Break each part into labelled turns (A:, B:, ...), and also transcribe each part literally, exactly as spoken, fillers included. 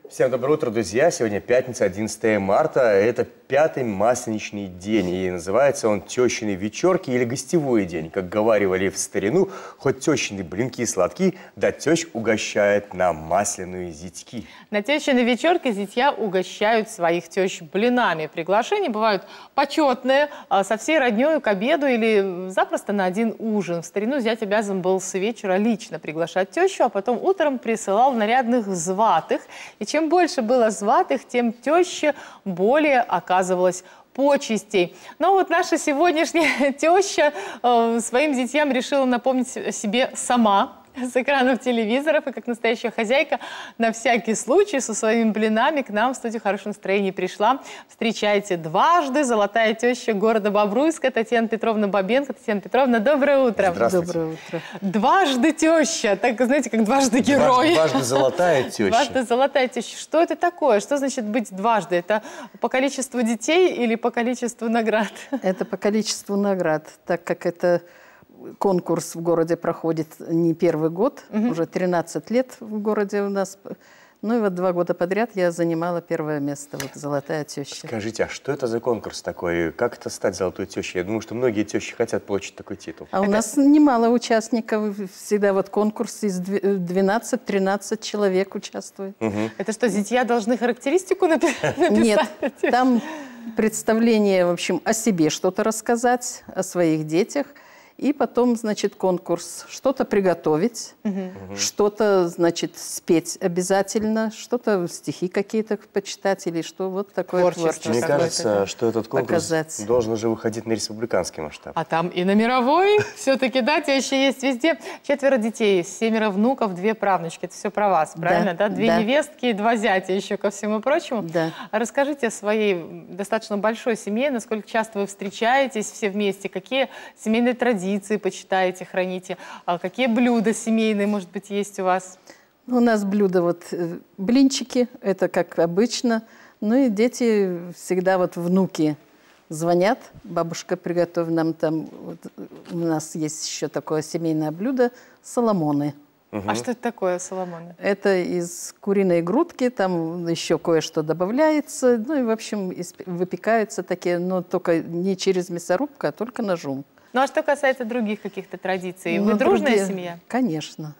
A: Всем доброе утро, друзья! Сегодня пятница, одиннадцатое марта. Это пятый масленичный день. И называется он тещины вечерки или гостевой день. Как говаривали в старину, хоть тещины блинки сладки, да тещ угощает на масляные зятьки.
B: На тещины вечерки зятья угощают своих тещ блинами. Приглашения бывают почетные, со всей роднёй к обеду или запросто на один ужин. В старину зять обязан был с вечера лично приглашать тещу, а потом утром присылал нарядных зватых. И чем Чем больше было зватых, тем теще более оказывалось почестей. Но вот наша сегодняшняя теща э, своим зятьям решила напомнить о себе сама с экранов телевизоров, и как настоящая хозяйка на всякий случай со своими блинами к нам в студию «Хорошее настроение» пришла. Встречайте, дважды золотая теща города Бобруйска Татьяна Петровна Бабенко. Татьяна Петровна, доброе утро.
A: Здравствуйте.
C: Доброе утро.
B: Дважды теща, так, знаете, как дважды герой.
A: Дважды, дважды золотая теща.
B: Дважды золотая теща. Что это такое? Что значит быть дважды? Это по количеству детей или по количеству наград?
C: Это по количеству наград, так как это конкурс в городе проходит не первый год, угу. уже тринадцать лет в городе у нас. Ну и вот два года подряд я занимала первое место, вот «Золотая теща». Скажите,
A: а что это за конкурс такой? Как это стать золотой тещей? Я думаю, что многие тещи хотят получить такой титул.
C: А
B: это...
C: у нас немало участников. Всегда вот конкурс из двенадцати-тринадцати человек участвует.
A: Угу.
B: Это что, зятья должны характеристику написать?
C: Нет, там представление, в общем, о себе что-то рассказать, о своих детях. И потом, значит, конкурс. Что-то приготовить, угу. что-то, значит, спеть обязательно, что-то стихи какие-то почитать или что. Вот такое творчество. творчество.
A: Мне кажется, что этот конкурс
C: показать.
A: должен уже выходить на республиканский масштаб.
B: А там и на мировой. Все-таки, да, теща есть везде. Четверо детей, семеро внуков, две правнучки. Это все про вас, правильно? Да, да? Две да. невестки, два зятя еще ко всему прочему.
C: Да.
B: Расскажите о своей достаточно большой семье, насколько часто вы встречаетесь все вместе, какие семейные традиции почитаете, храните. А какие блюда семейные, может быть, есть у вас?
C: У нас блюда вот блинчики, это как обычно. Ну и дети всегда вот внуки звонят. Бабушка, приготовь нам там. Вот, у нас есть еще такое семейное блюдо соломоны.
B: Угу. А что это такое соломоны?
C: Это из куриной грудки, там еще кое-что добавляется. Ну и, в общем, выпекаются такие, но только не через мясорубку, а только ножом.
B: Ну а что касается других каких-то традиций? Вы
C: ну,
B: дружная
C: другие...
B: семья?
C: Конечно.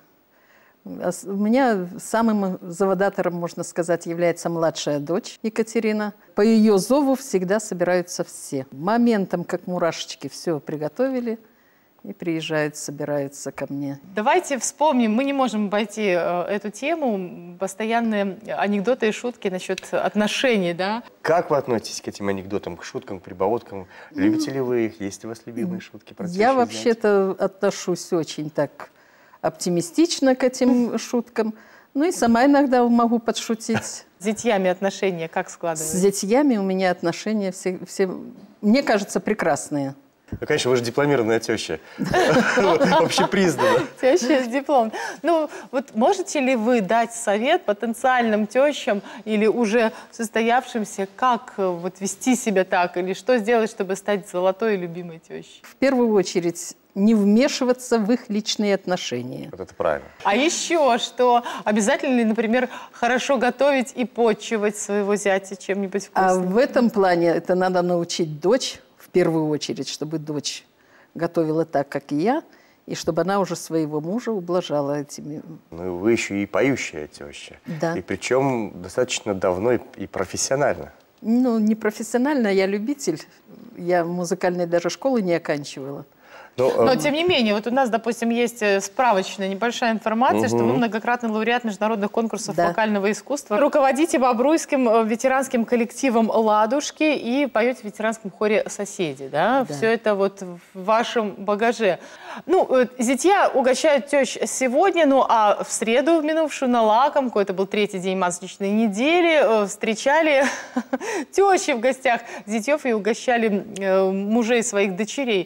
C: У меня самым заводатором, можно сказать, является младшая дочь Екатерина. По ее зову всегда собираются все. Моментом, как мурашечки, все приготовили. И приезжают, собираются ко мне.
B: Давайте вспомним, мы не можем обойти э, эту тему, постоянные анекдоты и шутки насчет отношений, да?
A: Как вы относитесь к этим анекдотам, к шуткам, к прибауткам? Любите ли вы их? Есть у вас любимые шутки? Про
C: Я вообще-то отношусь очень так оптимистично к этим шуткам. Ну и сама иногда могу подшутить.
B: С зятьями отношения как складываются?
C: С зятьями у меня отношения все, все мне кажется, прекрасные.
A: Ну, конечно, вы же дипломированная теща. Общепризнанная.
B: Теща с дипломом. Ну, вот можете ли вы дать совет потенциальным тещам или уже состоявшимся, как вот вести себя так, или что сделать, чтобы стать золотой и любимой тещей?
C: В первую очередь, не вмешиваться в их личные отношения.
A: Вот это правильно.
B: А еще что? Обязательно ли, например, хорошо готовить и почивать своего зятя чем-нибудь вкусным?
C: А в этом плане это надо научить дочь, в первую очередь, чтобы дочь готовила так, как и я, и чтобы она уже своего мужа ублажала этими.
A: Ну, вы еще и поющая теща.
C: Да.
A: И причем достаточно давно и, и профессионально.
C: Ну, не профессионально, я любитель. Я музыкальной даже школы не оканчивала.
B: Но, Но, тем не менее, вот у нас, допустим, есть справочная небольшая информация, угу. что вы многократный лауреат международных конкурсов да. вокального искусства. Руководите Бобруйским ветеранским коллективом «Ладушки» и поете в ветеранском хоре «Соседи». Да? Да. Все это вот в вашем багаже. Ну, зятья угощают тещ сегодня, ну а в среду, в минувшую, на лакомку, это был третий день масличной недели, встречали тещи в гостях зятьев и угощали мужей своих дочерей.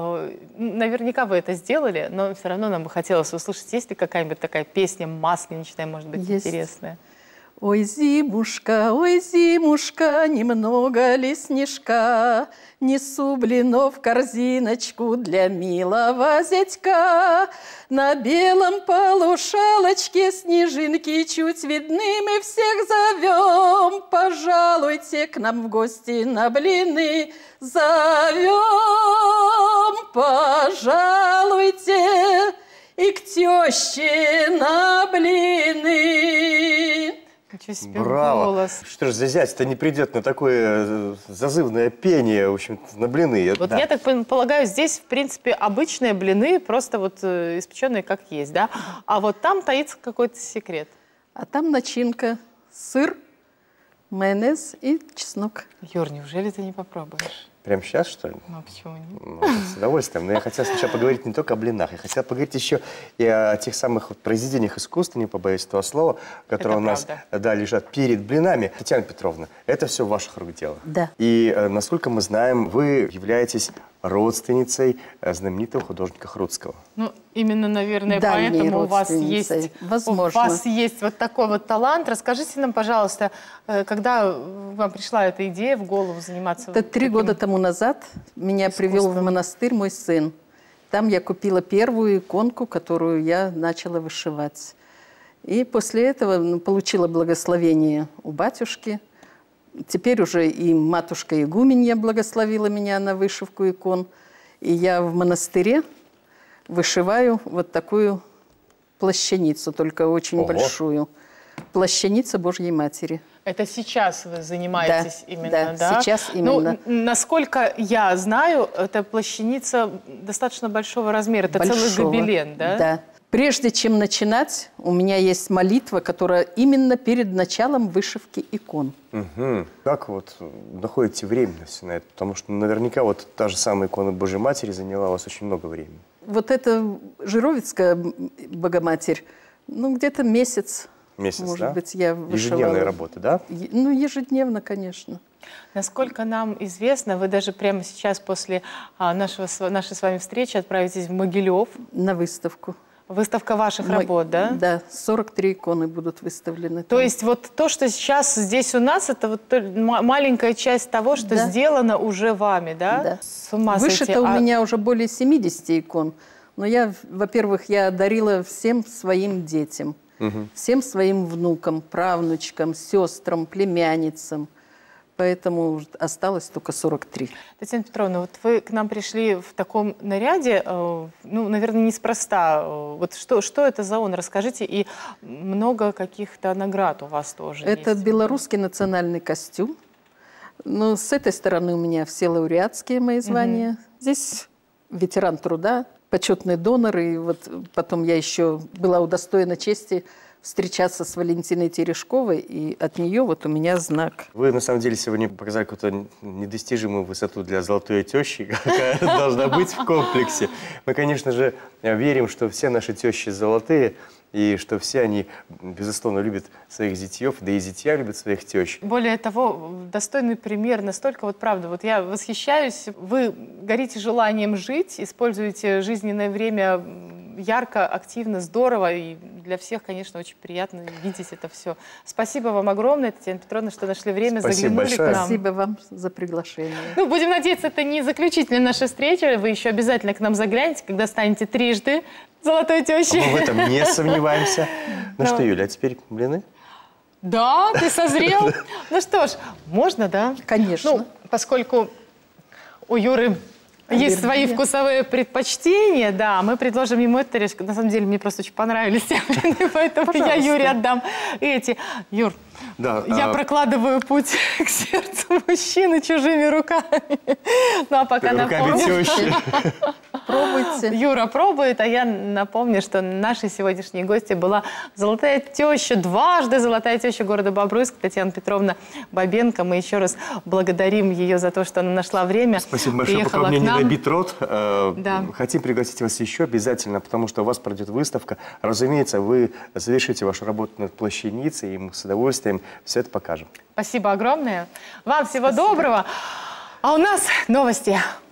B: Наверняка вы это сделали, но все равно нам бы хотелось услышать, есть ли какая-нибудь такая песня масленичная, может быть,
C: есть.
B: Интересная?
C: Ой, зимушка, ой, зимушка, немного ли снежка? Несу блинов корзиночку для милого зятька. На белом полушалочке снежинки чуть видны, мы всех зовем. Пожалуйте к нам в гости на блины, зовем. Пожалуйте и к теще на блины.
B: Ничего себе
A: Браво!
B: голос.
A: Что ж за зять-то не придет на такое зазывное пение, в общем, на блины?
B: Вот
A: Да.
B: я так полагаю, здесь, в принципе, обычные блины, просто вот э, испеченные как есть, да? А вот там таится какой-то секрет.
C: А там начинка: сыр, майонез и чеснок.
B: Юр, неужели ты не попробуешь?
A: Прямо сейчас, что ли?
B: Ну, а почему нет?
A: Ну, с удовольствием. Но я хотел сначала поговорить не только о блинах, я хотел поговорить еще и о тех самых вот произведениях искусства, не побоюсь этого слова, которые
B: Это
A: у нас
B: правда.
A: да, лежат перед блинами. Татьяна Петровна, это все ваших рук дело.
C: Да.
A: И, э, насколько мы знаем, вы являетесь родственницей э, знаменитого художника Хруцкого.
B: Ну, именно, наверное,
C: Дальней
B: поэтому у вас есть,
C: родственницей. Возможно.
B: у вас есть вот такой вот талант. Расскажите нам, пожалуйста, э, когда вам пришла эта идея в голову заниматься?
C: Это три
B: таким-
C: года тому назад меня
B: искусством.
C: привел в монастырь мой сын. Там я купила первую иконку, которую я начала вышивать. И после этого ну, получила благословение у батюшки. Теперь уже и матушка игуменья благословила меня на вышивку икон. И я в монастыре вышиваю вот такую плащаницу, только очень
A: Ого.
C: большую. Плащаница Божьей Матери.
B: Это сейчас вы занимаетесь
C: Да,
B: именно,
C: да,
B: да?
C: сейчас
B: Ну,
C: именно.
B: н- насколько я знаю, эта плащаница достаточно большого размера. Это целый
C: Большого.
B: гобелен, да?
C: Да. Прежде чем начинать, у меня есть молитва, которая именно перед началом вышивки икон.
A: Угу. Как вот находите время на все на это? Потому что наверняка вот та же самая икона Божьей Матери заняла у вас очень много времени.
C: Вот эта Жировицкая Богоматерь, ну, где-то месяц,
A: Месяц,
C: может
A: да?
C: быть, я вышивала.
A: Ежедневная работа, да?
C: Е- Ну, ежедневно, конечно.
B: Насколько нам известно, вы даже прямо сейчас после а, нашего, с- нашей с вами встречи отправитесь в Могилев.
C: На выставку.
B: Выставка ваших
C: Мо-
B: работ, да?
C: Да, сорок три иконы будут выставлены.
B: То
C: там.
B: есть вот то, что сейчас здесь у нас, это вот то- ма- маленькая часть того, что
C: Да.
B: сделано уже вами, да?
C: Да.
B: С ума сойти.
C: Вышито у
B: А-
C: меня уже более семидесяти икон. Но я, во-первых, я дарила всем своим детям, всем своим внукам, правнучкам, сестрам, племянницам. Поэтому осталось только сорок три.
B: Татьяна Петровна, вот вы к нам пришли в таком наряде, э, ну, наверное, неспроста. Э, Вот что, что это за он? Расскажите, и много каких-то наград у вас тоже
C: Это
B: есть.
C: белорусский национальный костюм. Ну, с этой стороны у меня все лауреатские мои звания. Здесь ветеран труда, почетный донор. И вот потом я еще была удостоена чести встречаться с Валентиной Терешковой, и от нее вот у меня знак.
A: Вы, на самом деле, сегодня показали какую-то недостижимую высоту для золотой тещи, какая должна быть в комплексе. Мы, конечно же, верим, что все наши тещи золотые, и что все они, безусловно, любят своих зятьев, да и зятья любят своих тещ.
B: Более того, достойный пример, настолько вот правда, вот я восхищаюсь, вы горите желанием жить, используете жизненное время ярко, активно, здорово, и для всех, конечно, очень приятно видеть это все. Спасибо вам огромное, Татьяна Петровна, что нашли время,
A: Спасибо
B: заглянули
A: большое.
B: к нам.
C: Спасибо вам за приглашение.
B: Ну, будем надеяться, это не заключительная наша встреча, вы еще обязательно к нам заглянете, когда станете трижды золотой тещей.
A: Мы в этом не сомневаемся. Ну
B: Да.
A: что, Юля, а теперь блины?
B: Да, ты созрел. Ну что ж, можно, да?
C: Конечно.
B: Ну, поскольку у Юры есть свои
C: Аллергия.
B: вкусовые предпочтения, да, мы предложим ему это. На самом деле, мне просто очень понравились те блины, поэтому я
C: Пожалуйста.
B: Юре отдам эти. Юр,
A: Да,
B: я
A: а-
B: прокладываю путь к сердцу мужчины чужими руками. Ну, а пока
A: Руками
B: напомню.
A: тещи.
C: Пробуйте.
B: Юра пробует, а я напомню, что нашей сегодняшней гостьей была золотая теща, дважды золотая теща города Бобруйск, Татьяна Петровна Бабенко. Мы еще раз благодарим ее за то, что она нашла время.
A: Спасибо большое. Пока
B: приехала
A: у меня
B: к
A: не
B: нам.
A: набит рот, э,
B: Да.
A: хотим пригласить вас еще обязательно, потому что у вас пройдет выставка. Разумеется, вы завершите вашу работу над плащаницей, и мы с удовольствием все это покажем.
B: Спасибо огромное. Вам всего доброго. А у нас новости.